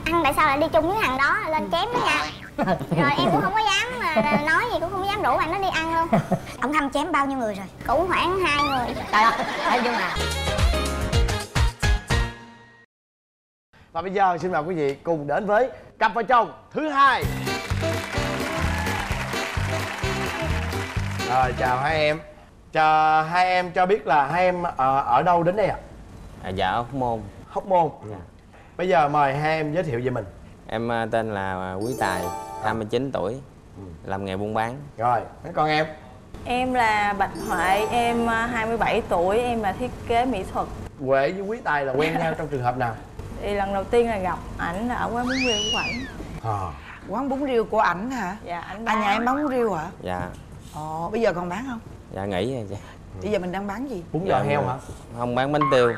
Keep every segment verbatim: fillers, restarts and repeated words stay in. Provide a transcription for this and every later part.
ăn tại sao lại đi chung với thằng đó, lên chém đó nha. Rồi em cũng không có dám mà nói gì, cũng không dám rủ bạn nó đi ăn luôn. Ông Khâm chém bao nhiêu người rồi? Cũng khoảng hai người. Trời ơi, nhưng mà và bây giờ xin mời quý vị cùng đến với cặp vợ chồng thứ hai. Rồi chào hai em. Chờ hai em cho biết là hai em ở, ở đâu đến đây ạ? À, dạ ở Hóc Môn. Hóc Môn. Dạ. Bây giờ mời hai em giới thiệu về mình. Em tên là Quý Tài, hai mươi chín tuổi, làm nghề buôn bán. Rồi, mấy con em? Em là Bạch Huệ, em hai mươi bảy tuổi, em là thiết kế mỹ thuật. Huệ với Quý Tài là quen nhau trong trường hợp nào? Thì lần đầu tiên là gặp ảnh là ở quán bún riêu của ảnh. À. Quán bún riêu của ảnh hả? Dạ, ảnh À, nhà em bán bún riêu hả? Dạ. Ồ, bây giờ còn bán không? Dạ nghỉ rồi chị. Bây giờ mình đang bán gì? Bún giò heo hả? Không, bán bánh tiêu.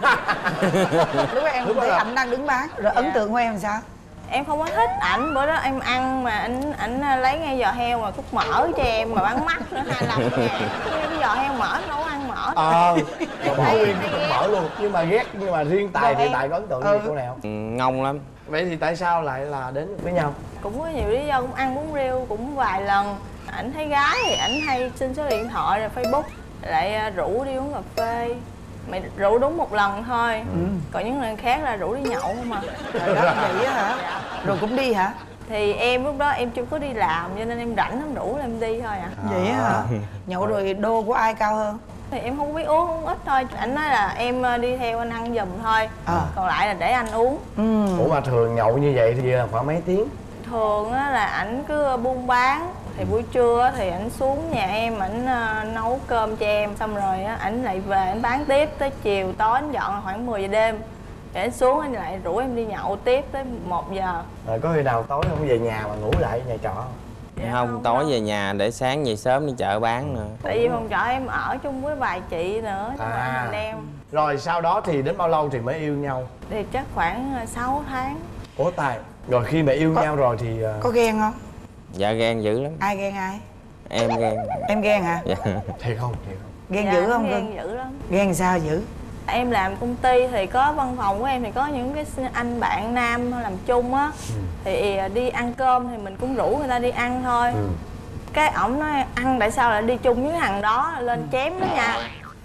Lúc đó em Lúc thấy đó là... ảnh đang đứng bán. Rồi Dạ. ấn tượng của em sao? Em không có thích ảnh, bữa đó em ăn mà ảnh ảnh lấy ngay giò heo mà cút mỡ cho em mà bán mắc nữa, hai mươi lăm ngàn. Cái giò heo mỡ đâu có ăn mỡ. Ờ, rồi bỏ nguyên cái cục mỡ luôn. Nhưng mà ghét, nhưng mà riêng Tài Rồi thì em- Tài có ấn tượng Ừ. gì cô nào? Ừ, ngon lắm. Vậy thì tại sao lại là đến với nhau? Cũng có nhiều lý do, cũng ăn bún riêu cũng vài lần. Ảnh thấy gái thì ảnh hay xin số điện thoại rồi Facebook, lại rủ đi uống cà phê. Mày rủ đúng một lần thôi, ừ. Còn những lần khác là rủ đi nhậu không mà. Rồi đó vậy á hả? Dạ. Rồi cũng đi hả? Thì em lúc đó em chưa có đi làm cho nên em rảnh em rủ em đi thôi à. Vậy á hả? Nhậu rồi đô của ai cao hơn? Thì em không biết uống, uống ít thôi. Anh nói là em đi theo anh ăn giùm thôi, À. còn lại là để anh uống. Ừ. Ủa mà thường nhậu như vậy thì là khoảng mấy tiếng? Thường á là ảnh cứ buôn bán, thì buổi trưa á thì ảnh xuống nhà em, ảnh nấu cơm cho em, xong rồi á ảnh lại về ảnh bán tiếp tới chiều tối, ảnh dọn là khoảng mười giờ đêm. Để ảnh xuống anh lại rủ em đi nhậu tiếp tới một giờ. Rồi có khi nào tối không về nhà mà ngủ lại nhà trọ không? Dạ không, không, tối không. về nhà để sáng về sớm đi chợ bán nữa. Tại vì phòng trọ em ở chung với vài chị nữa, nhưng mà À. mình đem. Rồi sau đó thì đến bao lâu thì mới yêu nhau? Thì chắc khoảng sáu tháng. Ủa Tài, rồi khi mà yêu Có- nhau rồi thì... uh, Có ghen không? Dạ ghen dữ lắm. Ai ghen ai? Em ghen. Em ghen hả? Dạ. thiệt không? Thiệt không? Ghen Dạ, dữ không ghen cưng? dữ lắm. Ghen sao dữ? Em làm công ty thì có văn phòng của em thì có những cái anh bạn nam làm chung á, Ừ. thì đi ăn cơm thì mình cũng rủ người ta đi ăn thôi. Ừ. Cái ổng nói ăn tại sao lại đi chung với thằng đó, lên chém đó nha.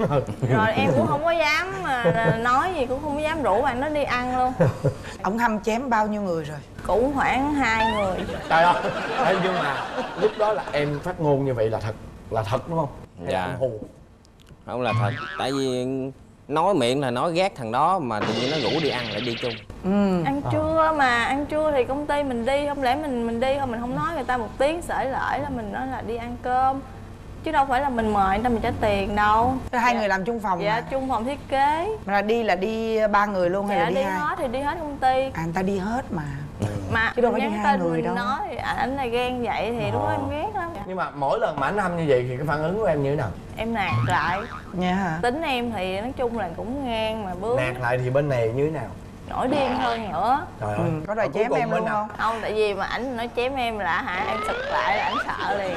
Rồi em cũng không có dám mà nói gì, cũng không có dám rủ bạn nó đi ăn luôn. Ông Khâm chém bao nhiêu người rồi? Cũng khoảng hai người. Trời ơi! Ê, nhưng mà lúc đó là em phát ngôn như vậy là thật, là thật đúng không? Hay là Dạ. em hù? Không là thật. Tại vì nói miệng là nói ghét thằng đó mà tự nhiên nó rủ đi ăn lại đi chung. Ừ. Ăn trưa mà, ăn trưa thì công ty mình đi, không lẽ mình mình đi thôi mình không nói người ta một tiếng sởi lởi là mình nói là đi ăn cơm. Chứ đâu phải là mình mời người ta mình trả tiền đâu. Thế hai Dạ. người làm chung phòng Dạ, hả? chung phòng thiết kế. Mà là đi là đi ba người luôn hay Dạ, là đi, đi hai? hết thì đi hết công ty. À, người ta đi hết mà. Mà Chứ đâu phải đi nhắn hai tin người mình đâu. nói thì ảnh là ghen vậy thì lúc đó em ghét lắm. Nhưng mà mỗi lần mà anh Hâm như vậy thì cái phản ứng của em như thế nào? Em nạt lại. Nha hả? Tính em thì nói chung là cũng ngang mà bướng. Nạt lại thì bên này như thế nào? Nổi điên hơn nữa. Trời ơi! Ừ. Có đòi Và cuối chém cùng em bên luôn nào? không? Không, tại vì mà ảnh nói chém em là hả, em sực lại là ảnh sợ liền.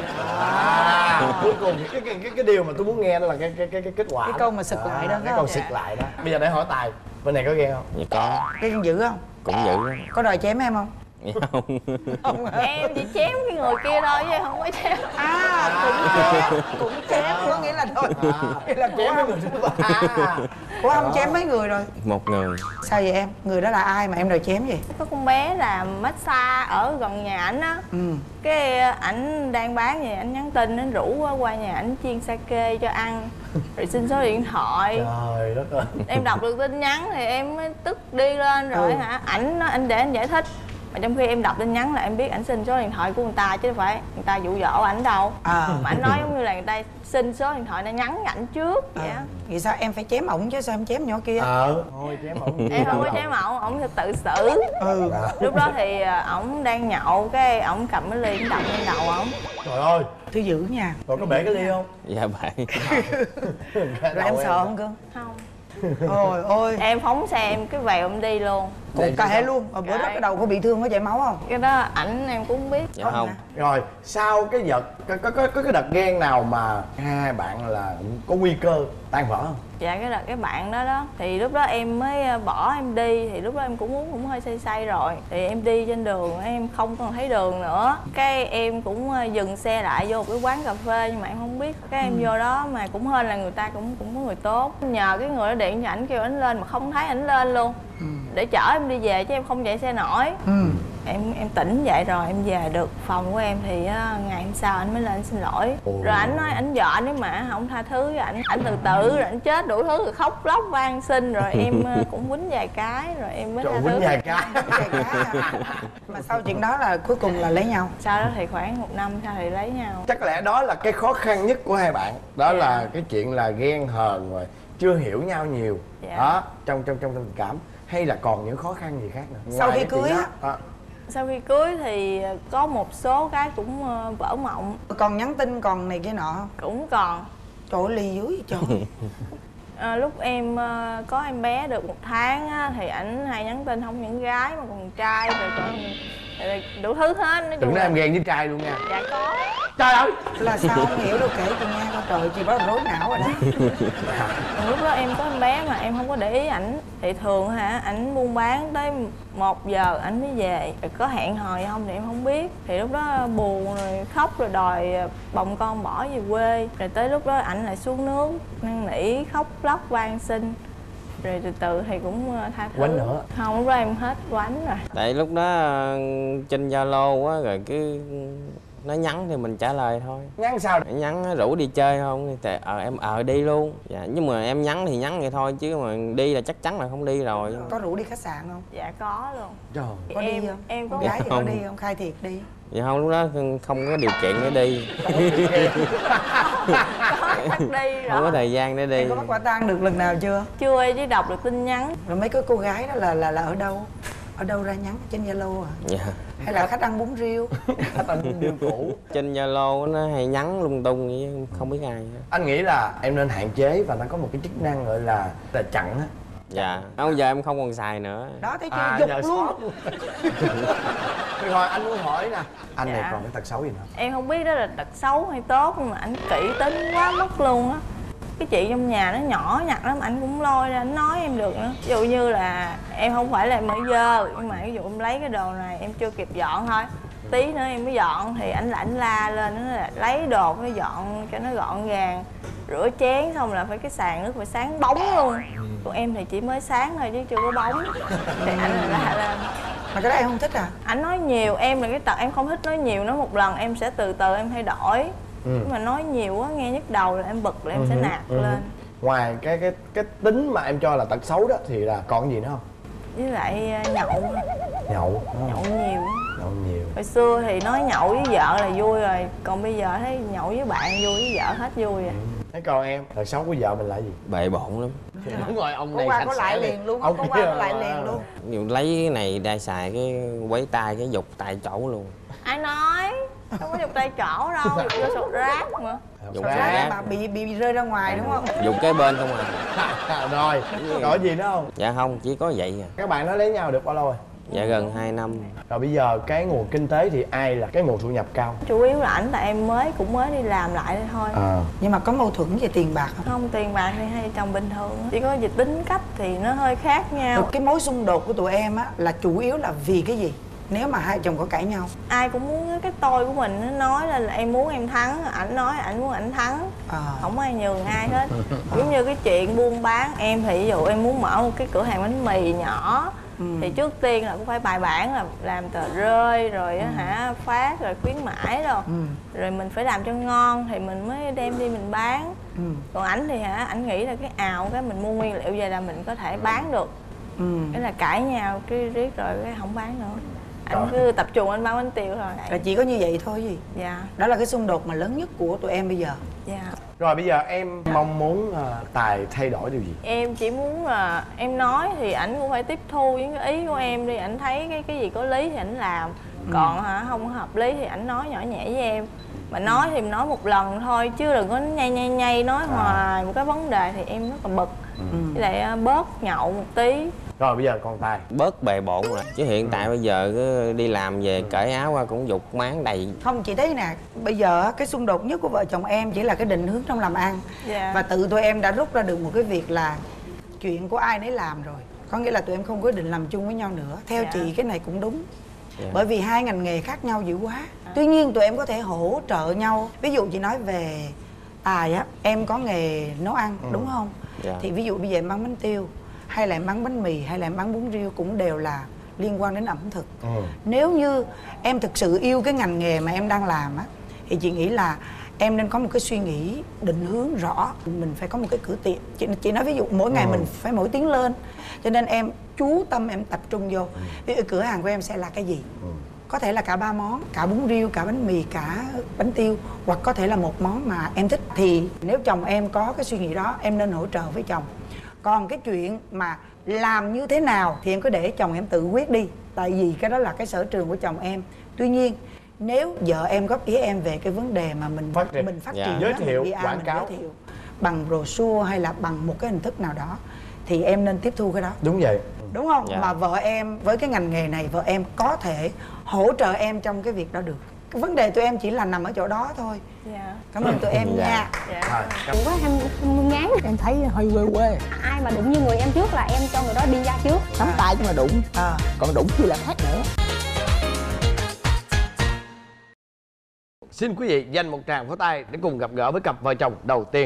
À, cuối cùng cái cái cái cái điều mà tôi muốn nghe đó là cái cái cái, cái kết quả. Cái câu mà sực lại đó, cái phải câu không? sực lại đó. Bây giờ để hỏi Tài, bên này có ghen không? Dạ có. Cái ghen dữ không? Cũng dữ lắm. Có đòi chém em không? Dạ không. Không hả? Em chỉ chém cái người kia thôi chứ không có chém. À, cũng chém, cũng chém, có nghĩa là thôi. Nghĩa là của Chém với ông, người thứ ba. của ông chém mấy người rồi. Một người. Sao vậy em? Người đó là ai mà em đòi chém vậy? Có con bé làm massage ở gần nhà ảnh á. Ừ. Cái ảnh đang bán vậy, ảnh nhắn tin, ảnh rủ qua nhà ảnh chiên sake cho ăn. Rồi xin số điện thoại. Trời đất ơi! Em đọc được tin nhắn thì em mới tức đi lên rồi Ừ. hả. Ảnh nói anh để anh giải thích. Mà trong khi em đọc tin nhắn là em biết ảnh xin số điện thoại của người ta chứ không phải người ta dụ dỗ ảnh đâu. À. Mà ảnh nói giống như là người ta xin số điện thoại nó nhắn ảnh trước vậy á. À. Vậy sao em phải chém ổng chứ sao em chém nhỏ kia? Ờ, thôi chém ổng. Em không có chém ổng, ổng sẽ tự xử. Ừ. Lúc đó thì ổng đang nhậu, cái ổng cầm cái ly ổng đập lên đầu ổng. Trời ơi! Thứ dữ nha. Rồi có bể cái ly không? Dạ vậy. Rồi em sợ không cưng? Không. Ôi ôi. Em phóng xe em cái vèo em đi luôn. Cột cà luôn. Ở bữa đó cái đầu có bị thương có chảy máu không? Cái đó ảnh em cũng không biết. Dạ không. Rồi sau cái giật có có có, có cái đợt ghen nào mà hai bạn là có nguy cơ tan vỡ không? Dạ cái đợt cái bạn đó đó thì lúc đó em mới bỏ em đi, thì lúc đó em cũng muốn cũng hơi say say rồi, thì em đi trên đường em không còn thấy đường nữa, cái em cũng dừng xe lại vô một cái quán cà phê nhưng mà em không biết, cái em ừ. vô đó mà cũng hên là người ta cũng cũng có người tốt, nhờ cái người đó điện cho ảnh kêu ảnh lên mà không thấy ảnh lên luôn. Ừ. Để chở em đi về chứ em không chạy xe nổi. Ừ. em em tỉnh dậy rồi em về được phòng của em thì uh, ngày hôm sau anh mới lên xin lỗi. Ồ. Rồi ảnh nói ảnh dọa nếu mà không tha thứ với ảnh, ảnh tự tử rồi ảnh chết đủ thứ, rồi khóc lóc van xin, rồi em uh, cũng quýnh vài cái rồi em mới tha thứ. Quýnh vài cái. Mà sau chuyện đó là cuối cùng là lấy nhau. Sau đó thì khoảng một năm sau thì lấy nhau. Chắc lẽ đó là cái khó khăn nhất của hai bạn, đó yeah. là cái chuyện là ghen hờn rồi chưa hiểu nhau nhiều. Yeah. Đó trong trong trong tình cảm, hay là còn những khó khăn gì khác nữa sau khi cưới á? À. Sau khi cưới thì có một số cái cũng uh, vỡ mộng. Còn nhắn tin còn này kia nọ không? Cũng còn. Trời ơi, ly dưới trời. À, lúc em uh, có em bé được một tháng á, thì ảnh hay nhắn tin không những gái mà còn trai rồi còn đủ thứ hết. Nói đừng nói em ghen với trai luôn nha. Dạ có. Trời ơi là sao không hiểu đâu, kể chị nghe coi. Trời, chị bắt rối não rồi đó. Lúc đó em có em bé mà em không có để ý ảnh, thì thường hả ảnh buôn bán tới một giờ ảnh mới về, rồi có hẹn hò gì không thì em không biết, thì lúc đó buồn rồi khóc rồi đòi bồng con bỏ về quê, rồi tới lúc đó ảnh lại xuống nước năn nỉ khóc lóc van xin, rồi từ từ thì cũng tha thứ. Quánh nữa không, lúc đó em hết quánh rồi. Tại lúc đó trên Zalo á, rồi cứ nó nhắn thì mình trả lời thôi. Nhắn sao? Nhắn rủ đi chơi không thì ờ em ờ đi luôn. Dạ, nhưng mà em nhắn thì nhắn vậy thôi, chứ mà đi là chắc chắn là không đi rồi. Có rủ đi khách sạn không? Dạ có luôn. Trời. Có em, đi không? Em có gái thì có đi không? Khai thiệt đi. Dạ không, lúc đó không có điều kiện để đi. Có đi rồi. Không có thời gian để đi. Em có bắt quả tang được lần nào chưa? Chưa, chỉ đọc được tin nhắn. Rồi mấy cái cô gái đó là là là ở đâu? Ở đâu ra nhắn trên Zalo à? Dạ. Hay là khách ăn bún riêu? Khách ăn bún riêu cũ. Trên Zalo nó hay nhắn lung tung vậy, không biết ai. Anh nghĩ là em nên hạn chế và nó có một cái chức năng gọi là là chặn á. Dạ. Bây giờ em không còn xài nữa. Đó thấy chưa? À, dục luôn. luôn. Rồi anh muốn hỏi nè, anh dạ. này còn cái tật xấu gì nữa? Em không biết đó là tật xấu hay tốt, nhưng mà ảnh kỹ tính quá mức luôn á. Cái chuyện trong nhà nó nhỏ nhặt lắm, ảnh cũng lôi ra ảnh nói em được nữa. Ví dụ như là em không phải là em mới dơ, nhưng mà ví dụ em lấy cái đồ này em chưa kịp dọn thôi, tí nữa em mới dọn thì ảnh lại ảnh la lên, nó là lấy đồ nó dọn cho nó gọn gàng, rửa chén xong là phải cái sàn nước phải sáng bóng luôn. Còn em thì chỉ mới sáng thôi chứ chưa có bóng, thì ảnh lại la lên. Mà cái đó em không thích à? Ảnh nói nhiều, em là cái tật em không thích nói nhiều, nói một lần em sẽ từ từ em thay đổi. Ừ. Nhưng mà nói nhiều quá nghe nhức đầu là em bực là em ừ. sẽ nạt ừ. lên. Ngoài cái cái cái tính mà em cho là tật xấu đó thì là còn gì nữa không? Với lại nhậu. Nhậu. Nhậu nhiều. Nhậu nhiều. Hồi xưa thì nói nhậu với vợ là vui rồi, còn bây giờ thấy nhậu với bạn vui, với vợ hết vui rồi. Ừ. Thế còn em, tật xấu của vợ mình là gì? Bệ bộn lắm. Đúng rồi, ông có này qua có lại liền luôn, ông có qua có lại liền luôn. Nhiều lấy cái này đai xài cái quấy tay cái dục tại chỗ luôn. Ai nói? Không có dục tay chỗ đâu, dục vô sọt rác mà. Dục sọt rác mà bị, bị bị rơi ra ngoài đúng không? Dục cái bên không à. Rồi, có gì nữa không? Dạ không, chỉ có vậy à. Các bạn nó lấy nhau được bao lâu rồi? Dạ gần hai năm. Rồi bây giờ cái nguồn kinh tế thì ai là cái nguồn thu nhập cao? Chủ yếu là ảnh, tại em mới cũng mới đi làm lại đây thôi. À. Nhưng mà có mâu thuẫn về tiền bạc không? Không, tiền bạc thì hai chồng bình thường, chỉ có về tính cách thì nó hơi khác nhau. Rồi cái mối xung đột của tụi em á là chủ yếu là vì cái gì? Nếu mà hai chồng có cãi nhau, ai cũng muốn cái tôi của mình, nó nói lên là em muốn em thắng, ảnh nói ảnh muốn ảnh thắng. À. Không ai nhường ai hết. Giống như cái chuyện buôn bán, em thì ví dụ em muốn mở một cái cửa hàng bánh mì nhỏ. Ừ. Thì trước tiên là cũng phải bài bản, là làm tờ rơi rồi ừ. hả phát rồi khuyến mãi rồi ừ. rồi mình phải làm cho ngon thì mình mới đem đi mình bán. Ừ. Còn ảnh thì hả, ảnh nghĩ là cái ào cái mình mua nguyên liệu về là mình có thể bán được. Ừ. Cái là cãi nhau cái riết rồi cái không bán nữa. Anh cứ tập trung anh bán bánh tiêu thôi. Là chỉ có như vậy thôi gì? Dạ. Đó là cái xung đột mà lớn nhất của tụi em bây giờ. Dạ. Rồi bây giờ em mong muốn uh, Tài thay đổi điều gì? Em chỉ muốn là em nói thì ảnh cũng phải tiếp thu những cái ý của em đi. Ảnh thấy cái cái gì có lý thì ảnh làm. Ừ. Còn hả không có hợp lý thì ảnh nói nhỏ nhẹ với em. Mà nói thì nói một lần thôi chứ đừng có nhây nhây nhây nói à. hoài một cái vấn đề thì em rất là bực. Ừ. Với lại bớt nhậu một tí. Rồi bây giờ con Tài bớt bề bộn rồi, chứ hiện tại bây giờ cứ đi làm về cởi áo qua cũng giục máng đầy. Không, chị thấy nè, bây giờ cái xung đột nhất của vợ chồng em chỉ là cái định hướng trong làm ăn. Dạ. Và tự tụi em đã rút ra được một cái việc là chuyện của ai nấy làm rồi. Có nghĩa là tụi em không có định làm chung với nhau nữa. Theo Dạ. chị cái này cũng đúng. Dạ. Bởi vì hai ngành nghề khác nhau dữ quá. Tuy nhiên tụi em có thể hỗ trợ nhau. Ví dụ chị nói về Tài á, em có nghề nấu ăn, Ừ. đúng không? Dạ. Thì ví dụ bây giờ em bán bánh tiêu, hay là em bán bánh mì, hay là em bán bún riêu cũng đều là liên quan đến ẩm thực. Ừ. Nếu như em thực sự yêu cái ngành nghề mà em đang làm á, thì chị nghĩ là em nên có một cái suy nghĩ định hướng rõ. Mình phải có một cái cửa tiệm. Chị, chị nói ví dụ mỗi ngày Ừ. mình phải nổi tiếng lên. Cho nên em chú tâm em tập trung vô. Ví dụ cửa hàng của em sẽ là cái gì? Ừ. Có thể là cả ba món, cả bún riêu, cả bánh mì, cả bánh tiêu. Hoặc có thể là một món mà em thích. Thì nếu chồng em có cái suy nghĩ đó, em nên hỗ trợ với chồng. Còn cái chuyện mà làm như thế nào thì em cứ để chồng em tự quyết đi. Tại vì cái đó là cái sở trường của chồng em. Tuy nhiên nếu vợ em góp ý em về cái vấn đề mà mình Phát triển. mình phát Dạ. triển Giới đó, thiệu, mình pê e rờ, quảng mình cáo. giới thiệu bằng brochure hay là bằng một cái hình thức nào đó thì em nên tiếp thu cái đó. Đúng vậy. Đúng không? Dạ. Mà vợ em với cái ngành nghề này, vợ em có thể hỗ trợ em trong cái việc đó được. Cái vấn đề tụi em chỉ là nằm ở chỗ đó thôi. Dạ. Cảm ơn tụi em Dạ. nha. Dạ. Rồi, cảm- Đừng có ham ham ngán. Em thấy hơi quê quê. Ai mà đụng như người em trước là em cho người đó đi ra trước. Nắm tay cũng là đụng, À. còn đụng chứ là khác nữa. Xin quý vị dành một tràng pháo tay để cùng gặp gỡ với cặp vợ chồng đầu tiên.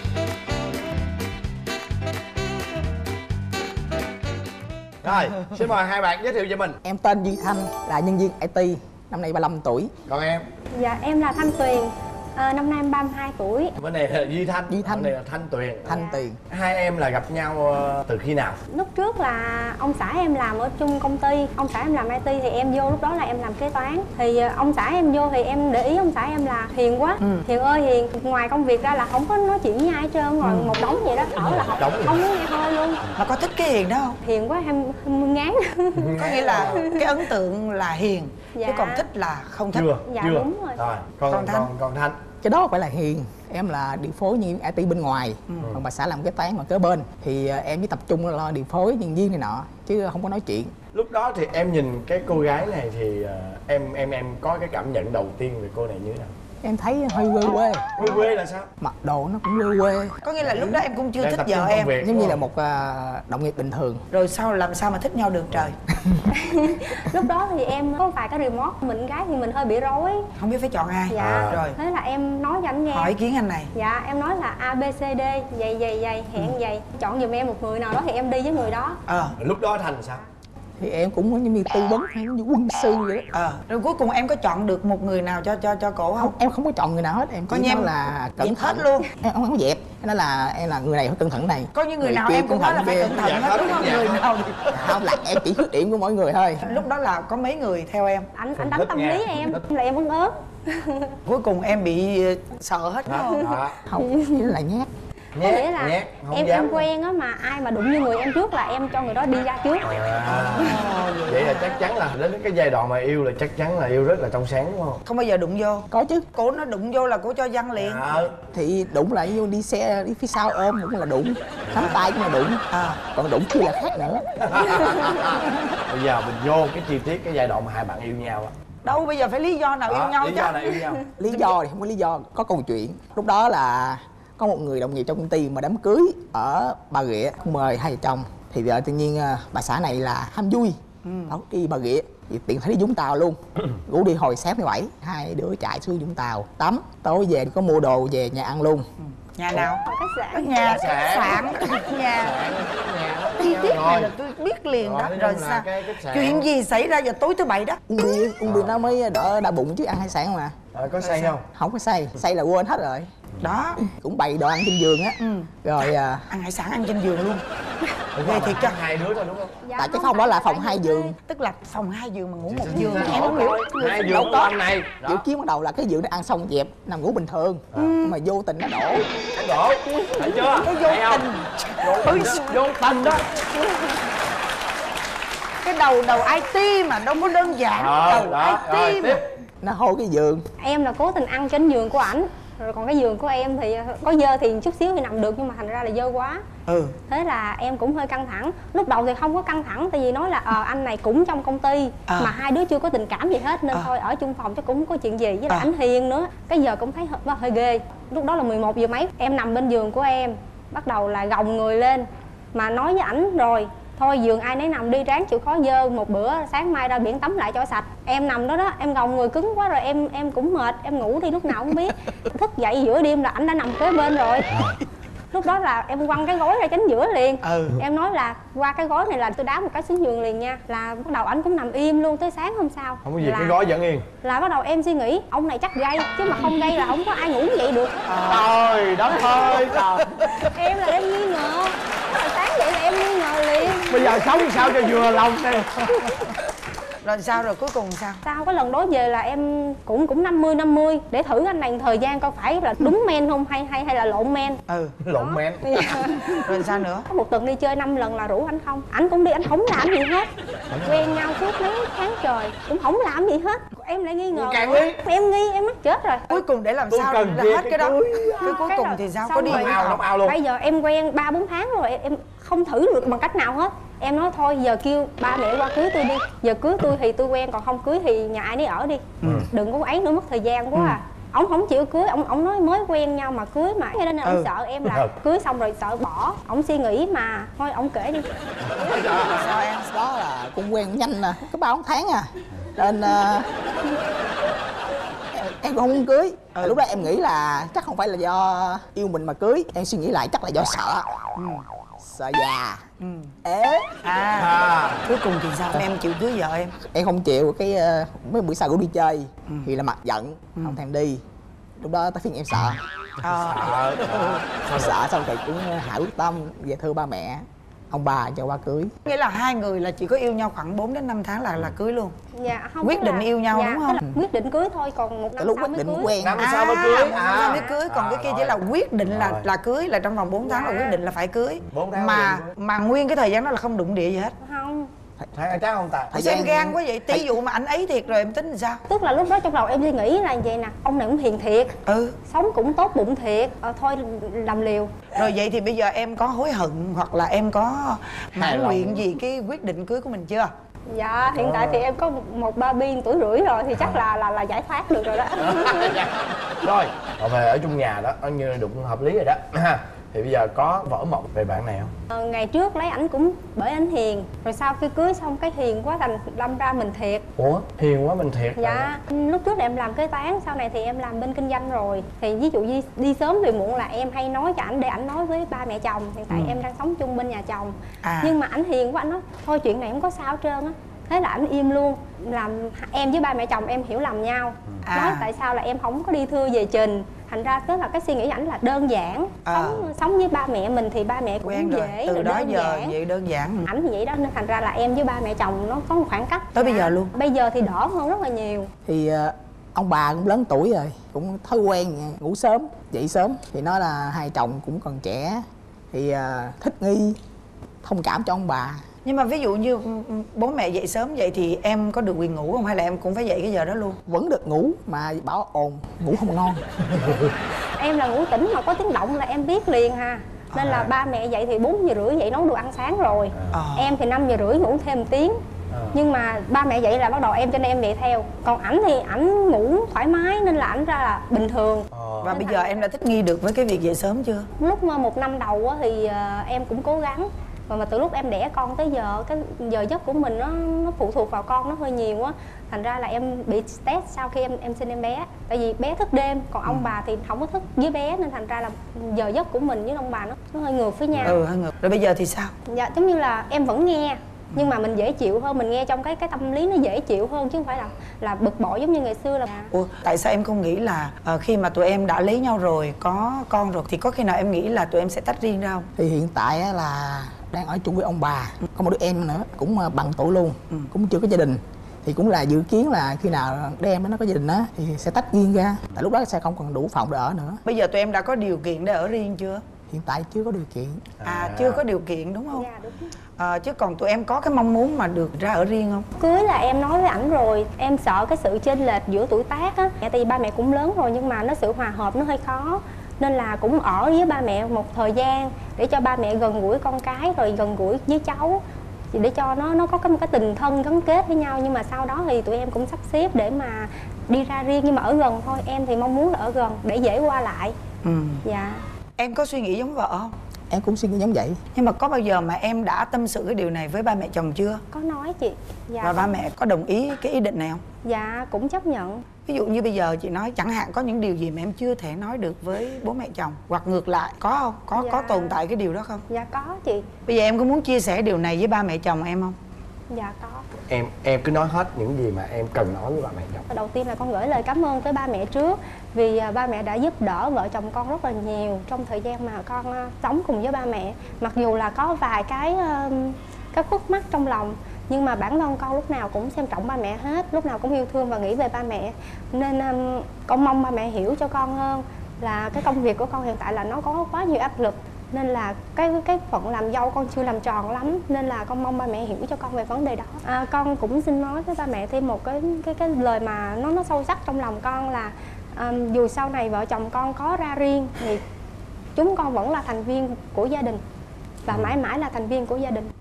Rồi, xin mời hai bạn giới thiệu về mình. Em tên Duy Thanh, là nhân viên i tê, năm nay ba mươi lăm tuổi. Còn em? Dạ em là Thanh Tuyền, à, năm nay em ba mươi hai tuổi. Bên này là Duy Thanh. Duy Thanh. Bên này là Thanh Tuyền. Thanh Dạ. Tuyền. Hai em là gặp nhau ờ, từ khi nào? Lúc trước là ông xã em làm ở chung công ty, ông xã em làm i tê thì em vô, lúc đó là em làm kế toán. Thì ờ, ông xã em vô thì em để ý ông xã em là hiền quá. Ừ. Hiền ơi hiền, ngoài công việc ra là không có nói chuyện với ai hết trơn, ngồi một đống vậy đó, ở là Đống không, vậy? không muốn nghe hơi luôn. Mà có thích cái hiền đó không? Hiền quá em, em ngán. Có nghĩa là cái ấn tượng là hiền, Dạ. chứ còn thích là không thích. Chưa? Dạ, Chưa? đúng rồi. Rồi, còn Còn Thanh? còn còn Thanh. Cái đó phải là hiền. Em là điều phối nhân viên i tê bên ngoài, còn bà xã làm kế toán mà kế bên. Thì ờ, em chỉ tập trung lo điều phối nhân viên này nọ, chứ không có nói chuyện. Lúc đó thì em nhìn cái cô gái này thì ờ, em em em có cái cảm nhận đầu tiên về cô này như thế nào? Em thấy hơi quê quê. Quê quê là sao? Mặc đồ nó cũng quê quê. Có nghĩa là lúc đó em cũng chưa Đang thích tập trung vợ công em. việc, Giống đúng như là không? một ờ, đồng nghiệp bình thường. Rồi sau làm sao mà thích nhau được trời? Lúc đó thì em có vài cái remote, mình gái thì mình hơi bị rối. Không biết phải chọn ai. Dạ. À. Rồi, Thế là em nói cho anh nghe. hỏi ý kiến anh này. Dạ em nói là A B C D vậy vậy vậy hẹn vậy, chọn giùm em một người nào đó thì em đi với người đó. Ờ, Lúc đó Thành sao? Thì em cũng giống như tư vấn hay như quân sư vậy đó. ờ. Rồi cuối cùng em có chọn được một người nào cho cho cho cổ không? Không, em không có chọn người nào hết, em Có chỉ như nói em là cẩn dẹp hết thận luôn. Em không có dẹp, em nói là em là người này phải cẩn thận này. Có những người nào kia em cũng nói là phải kia. cẩn thận Dạ, hết, đúng không? dạ. Người nào đi. Không, là em chỉ khuyết điểm của mỗi người thôi. Lúc đó là có mấy người theo em. Anh anh Thích đánh tâm nha. lý em là em vẫn ớt. Cuối cùng em bị ờ, sợ hết đúng không? Đó. Không, chỉ là nhát. Có nghĩa là nhát, không em dám. em quen á, mà ai mà đụng như người em trước là em cho người đó đi ra trước. À, vậy là chắc chắn là đến cái giai đoạn mà yêu là chắc chắn là yêu rất là trong sáng đúng không? Không bao giờ đụng vô. Có chứ. Cổ nó đụng vô là cổ cho văng liền. Ờ. Thì đụng lại vô đi xe đi phía sau ôm cũng là đụng, nắm tay cũng là đụng, À. còn đụng chứ là khác nữa. Bây giờ mình vô cái chi tiết cái giai đoạn mà hai bạn yêu nhau á. Đâu bây giờ phải lý do nào Đó, yêu nhau lý chứ. do là yêu nhau. Lý do thì không có lý do, có câu chuyện. Lúc đó là có một người đồng nghiệp trong công ty mà đám cưới ở Bà Rịa, mời hai vợ chồng. Thì giờ tự nhiên à, bà xã này là ham vui, đó, đi Bà Rịa thì tiện thấy đi Vũng Tàu luôn. Ngủ đi hồi sáng mười bảy, hai đứa chạy xuống Vũng Tàu tắm, tối về có mua đồ về nhà ăn luôn. Nhà nào? Ở khách Ở sạn. nhà Khách khách sạn. sạn. Nhà. Nhà Chi tiết này Rồi. là tôi biết liền Rồi, đó. nói Rồi chung là sao? cái khách sạn. Chuyện gì xảy ra vào tối thứ bảy đó? Uống bia, uống bia nó mới đỡ đau bụng chứ ăn hải sản mà. Ờ, có say không? Không có say, say là quên hết rồi. Đó. Cũng bày đồ ăn trên giường á. Ừ. Rồi à, Ăn hải sản ăn trên giường luôn. Về thiệt cho hai đứa thôi đúng không? Dạ, tại cái không phòng đó phải là là phòng hai hai giường. giường. Tức là phòng hai giường mà ngủ một Giường giường. Em không hiểu. Hai Đâu giường có. có anh này. Dự Đó. kiến ban đầu là cái giường nó ăn xong dẹp nằm ngủ bình thường, mà vô tình nó đổ. Đổ. Thấy chưa? Nó vô Thấy không? tình. Vô tình đó. Vô tình đó. Cái đầu đầu i tê mà đâu có đơn giản. Ờ, Đầu đó, i tê rồi, mà. tiếp. Nó hô cái giường. Em là cố tình ăn trên giường của ảnh, rồi còn cái giường của em thì có dơ thì chút xíu thì nằm được, nhưng mà thành ra là dơ quá. Ừ. Thế là em cũng hơi căng thẳng. Lúc đầu thì không có căng thẳng, tại vì nói là ờ anh này cũng trong công ty à. mà hai đứa chưa có tình cảm gì hết nên à. thôi ở chung phòng chắc cũng không có chuyện gì, với lại à. ảnh hiền nữa. Cái giờ cũng thấy hơi, hơi ghê. Lúc đó là mười một giờ mấy, em nằm bên giường của em, bắt đầu là gồng người lên mà nói với ảnh rồi thôi giường ai nấy nằm đi, ráng chịu khó dơ một bữa, sáng mai ra biển tắm lại cho sạch. Em nằm đó đó, em gồng người cứng quá rồi, em em cũng mệt, em ngủ đi lúc nào không biết. Thức dậy giữa đêm là ảnh đã nằm kế bên rồi. Lúc đó là em quăng cái gối ra chánh giữa liền. Ừ. Em nói là qua cái gối này là tôi đá một cái xuống giường liền nha. Là bắt đầu ảnh cũng nằm im luôn tới sáng hôm sau. Không có gì, là, cái gối vẫn yên. Là bắt đầu em suy nghĩ ông này chắc gây, chứ mà không gây là không có ai ngủ như vậy được. Trời đất ơi trời. Em là em nghi ngờ. Là sáng dậy là em nghi ngờ liền. Bây giờ sống sao cho vừa lòng đây. Rồi sao rồi cuối cùng sao? Sau cái lần đó về là em cũng cũng năm mươi năm mươi để thử anh này thời gian coi phải là đúng men không hay hay hay là lộn men. Ừ, lộn men. Rồi sao nữa? Có một tuần đi chơi năm lần là rủ anh không. Anh cũng đi, anh không làm gì hết. Quen nhau suốt mấy tháng trời cũng không làm gì hết. Em lại nghi ngờ. Càng nghi. Em nghi em mắc chết rồi. Cuối cùng để làm Tôi sao cần là hết cái đó. Cái cuối cùng thì sao? Có đi ao đóng ao luôn. Bây giờ em quen ba bốn tháng rồi, em không thử được bằng cách nào hết. Em nói thôi giờ kêu ba mẹ qua cưới tôi đi. Giờ cưới tôi thì tôi quen, còn không cưới thì nhà ai nấy ở đi. Ừ. Đừng có ấy nữa, mất thời gian quá. Ừ. À ông không chịu cưới, ông ông nói mới quen nhau mà cưới mà, cho nên là ừ. ông sợ em là ừ. cưới xong rồi sợ bỏ. Ông suy nghĩ mà thôi ông kể đi. Sao em? Đó là cũng quen nhanh nè, có ba bốn tháng à nên uh, em cũng không muốn cưới. Ừ. Lúc đó em nghĩ là chắc không phải là do yêu mình mà cưới, em suy nghĩ lại chắc là do sợ. Ừ. Sợ già. Ừ. Ế. À. à cuối cùng thì sao em chịu cưới vợ em? Em không chịu. Cái uh, mấy bữa sau cũng đi chơi. Ừ. Thì là mặt giận. Ừ. Không thèm đi. Lúc đó tới phiên em sợ. À. Sợ. Sợ. Sợ xong thì cũng hạ quyết tâm về thưa ba mẹ ông bà cho qua cưới. Nghĩa là hai người là chỉ có yêu nhau khoảng bốn đến năm tháng là là cưới luôn. Dạ không. Quyết định là... yêu nhau dạ, đúng không? Quyết định cưới thôi, còn một năm lúc sau quyết định mới cưới. quen. Năm sau mới cưới. À, năm sau mới cưới, còn à, cái kia chỉ là quyết định là rồi. là cưới, là trong vòng bốn tháng dạ. là quyết định là phải cưới. bốn tháng mà mà nguyên cái thời gian đó là không đụng địa gì hết. Không. Thấy chắc không ta? Thời gian gan quá vậy, tí dụ mà anh ấy thiệt rồi em tính làm sao? Tức là lúc đó trong đầu em suy nghĩ là vậy nè, ông này cũng hiền thiệt. Ừ. Sống cũng tốt bụng thiệt, ờ, thôi làm liều. Rồi vậy thì bây giờ em có hối hận hoặc là em có mãn nguyện gì cái quyết định cưới của mình chưa? Dạ, hiện tại thì em có một ba biên tuổi rưỡi rồi thì chắc là là là giải thoát được rồi đó. Rồi, về ở chung nhà đó, coi như đụng hợp lý rồi đó. Thì bây giờ có vỡ mộng về bạn này không? Ờ, ngày trước lấy ảnh cũng bởi ảnh hiền. Rồi sau khi cưới xong cái hiền quá thành đâm ra mình thiệt. Ủa? Hiền quá mình thiệt? Dạ, rồi. Lúc trước em làm kế toán, sau này thì em làm bên kinh doanh rồi. Thì ví dụ đi, đi sớm về muộn là em hay nói cho ảnh để ảnh nói với ba mẹ chồng. Hiện tại ừ. em đang sống chung bên nhà chồng. À. Nhưng mà ảnh hiền quá, ảnh nói thôi chuyện này không có sao hết trơn á. Thế là ảnh im luôn. Làm em với ba mẹ chồng em hiểu lầm nhau. À. Nói tại sao là em không có đi thưa về trình. Thành ra tức là cái suy nghĩ ảnh là đơn giản. À. Sống sống với ba mẹ mình thì ba mẹ cũng quen dễ rồi. Từ đó đơn giờ giản. vậy đơn giản. Ảnh thì vậy đó nên thành ra là em với ba mẹ chồng nó có một khoảng cách. Tới dạ. bây giờ luôn. Bây giờ thì đỡ hơn rất là nhiều. Thì uh, ông bà cũng lớn tuổi rồi, cũng thói quen ngủ sớm, dậy sớm. Thì nói là hai chồng cũng còn trẻ thì uh, thích nghi, thông cảm cho ông bà. Nhưng mà ví dụ như bố mẹ dậy sớm vậy thì em có được quyền ngủ không hay là em cũng phải dậy cái giờ đó luôn? Vẫn được ngủ mà bảo ồn, ngủ không ngon. Em là ngủ tỉnh mà có tiếng động là em biết liền ha. Nên à. là ba mẹ dậy thì bốn giờ rưỡi dậy nấu đồ ăn sáng rồi. À. Em thì năm giờ rưỡi ngủ thêm một tiếng. À. Nhưng mà ba mẹ dậy là bắt đầu em cho nên em dậy theo. Còn ảnh thì ảnh ngủ thoải mái nên là ảnh ra là bình thường. À. Và nên bây giờ em đã thích nghi được với cái việc dậy sớm chưa? Lúc mà một năm đầu thì em cũng cố gắng. Mà, mà từ lúc em đẻ con tới giờ cái giờ giấc của mình nó nó phụ thuộc vào con nó hơi nhiều á, thành ra là em bị stress sau khi em em sinh em bé, tại vì bé thức đêm còn ông ừ. bà thì không có thức với bé nên thành ra là giờ giấc của mình với ông bà nó nó hơi ngược với nhau. Ừ hơi ngược. Rồi bây giờ thì sao? Dạ giống như là em vẫn nghe nhưng mà mình dễ chịu hơn, mình nghe trong cái cái tâm lý nó dễ chịu hơn chứ không phải là là bực bội giống như ngày xưa là. Ủa tại sao em không nghĩ là uh, khi mà tụi em đã lấy nhau rồi có con rồi thì có khi nào em nghĩ là tụi em sẽ tách riêng ra không? Thì hiện tại á, là đang ở chung với ông bà, có một đứa em nữa cũng bằng tuổi luôn, ừ. cũng chưa có gia đình. Thì cũng là dự kiến là khi nào đứa em nó có gia đình á thì sẽ tách riêng ra, tại lúc đó sẽ không còn đủ phòng để ở nữa. Bây giờ tụi em đã có điều kiện để ở riêng chưa? Hiện tại chưa có điều kiện. À, à chưa có điều kiện đúng không? Dạ đúng. À, chứ còn tụi em có cái mong muốn mà được ra ở riêng không? Cưới là em nói với ảnh rồi, em sợ cái sự chênh lệch giữa tuổi tác á. Tại vì ba mẹ cũng lớn rồi nhưng mà nó sự hòa hợp nó hơi khó. nên là cũng ở với ba mẹ một thời gian để cho ba mẹ gần gũi con cái rồi gần gũi với cháu, để cho nó nó có một cái tình thân gắn kết với nhau. Nhưng mà sau đó thì tụi em cũng sắp xếp để mà đi ra riêng, nhưng mà ở gần thôi. Em thì mong muốn là ở gần để dễ qua lại. Ừ. Dạ. Em có suy nghĩ giống vợ không? Em cũng suy nghĩ giống vậy. Nhưng mà có bao giờ mà em đã tâm sự cái điều này với ba mẹ chồng chưa? Có nói chị. Dạ. Và ba mẹ có đồng ý cái ý định này không? Dạ cũng chấp nhận. Ví dụ như bây giờ chị nói chẳng hạn có những điều gì mà em chưa thể nói được với bố mẹ chồng, hoặc ngược lại, có không? Có Dạ. có tồn tại cái điều đó không? Dạ có chị. Bây giờ em có muốn chia sẻ điều này với ba mẹ chồng em không? Dạ có. Em em cứ nói hết những gì mà em cần nói với ba mẹ chồng. Đầu tiên là con gửi lời cảm ơn tới ba mẹ trước, vì ba mẹ đã giúp đỡ vợ chồng con rất là nhiều trong thời gian mà con sống cùng với ba mẹ. Mặc dù là có vài cái cái khúc mắc trong lòng, nhưng mà bản thân con lúc nào cũng xem trọng ba mẹ hết, lúc nào cũng yêu thương và nghĩ về ba mẹ. Nên um, con mong ba mẹ hiểu cho con hơn là cái công việc của con hiện tại là nó có quá nhiều áp lực, nên là cái cái phận làm dâu con chưa làm tròn lắm, nên là con mong ba mẹ hiểu cho con về vấn đề đó. À, con cũng xin nói với ba mẹ thêm một cái cái cái lời mà nó nó sâu sắc trong lòng con là um, dù sau này vợ chồng con có ra riêng thì chúng con vẫn là thành viên của gia đình và mãi mãi là thành viên của gia đình.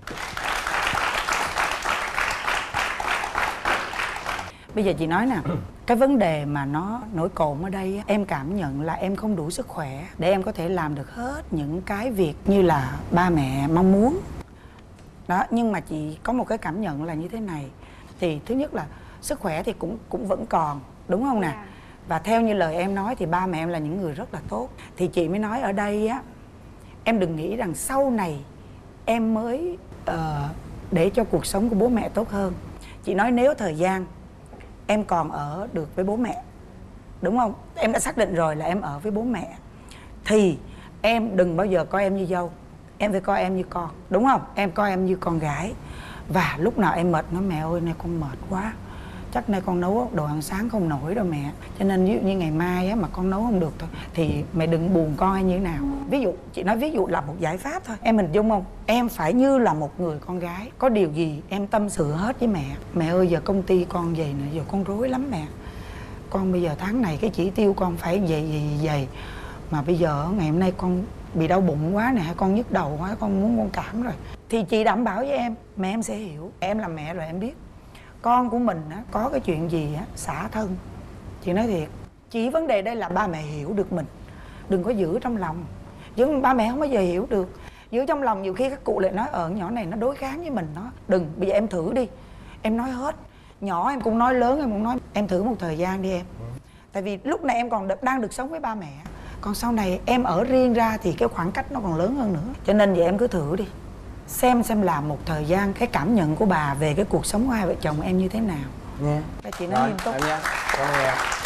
Bây giờ chị nói nè, cái vấn đề mà nó nổi cộm ở đây, em cảm nhận là em không đủ sức khỏe để em có thể làm được hết những cái việc như là ba mẹ mong muốn. Đó, nhưng mà chị có một cái cảm nhận là như thế này. Thì thứ nhất là sức khỏe thì cũng cũng vẫn còn, đúng không nè? Và theo như lời em nói thì ba mẹ em là những người rất là tốt. Thì chị mới nói ở đây á, em đừng nghĩ rằng sau này em mới uh, để cho cuộc sống của bố mẹ tốt hơn. Chị nói nếu thời gian em còn ở được với bố mẹ, đúng không? Em đã xác định rồi là em ở với bố mẹ, thì em đừng bao giờ coi em như dâu. Em phải coi em như con, đúng không? Em coi em như con gái. Và lúc nào em mệt nói mẹ ơi nay con mệt quá, chắc nay con nấu đồ ăn sáng không nổi đâu mẹ, cho nên ví dụ như ngày mai á, mà con nấu không được thôi thì mẹ đừng buồn con hay như thế nào. Ví dụ, chị nói ví dụ là một giải pháp thôi. Em hình dung không? Em phải như là một người con gái, có điều gì em tâm sự hết với mẹ. Mẹ ơi giờ công ty con vậy nè, giờ con rối lắm mẹ. Con bây giờ tháng này cái chỉ tiêu con phải vậy vậy vậy, mà bây giờ ngày hôm nay con bị đau bụng quá nè, con nhức đầu quá, con muốn con cảm rồi. Thì chị đảm bảo với em, mẹ em sẽ hiểu. Em làm mẹ rồi em biết con của mình á, có cái chuyện gì á, xả thân. Chị nói thiệt, chỉ vấn đề đây là ba mẹ hiểu được mình, đừng có giữ trong lòng. Chứ ba mẹ không bao giờ hiểu được. Giữ trong lòng nhiều khi các cụ lại nói ở nhỏ này nó đối kháng với mình. Nó đừng, bây giờ em thử đi, em nói hết. Nhỏ em cũng nói, lớn em cũng nói. Em thử một thời gian đi em. Tại vì lúc này em còn được, đang được sống với ba mẹ, còn sau này em ở riêng ra thì cái khoảng cách nó còn lớn hơn nữa. Cho nên vậy em cứ thử đi, xem xem là một thời gian cái cảm nhận của bà về cái cuộc sống của hai vợ chồng em như thế nào. Nha. Các chị nói nghiêm túc. Em nha. Con nghe.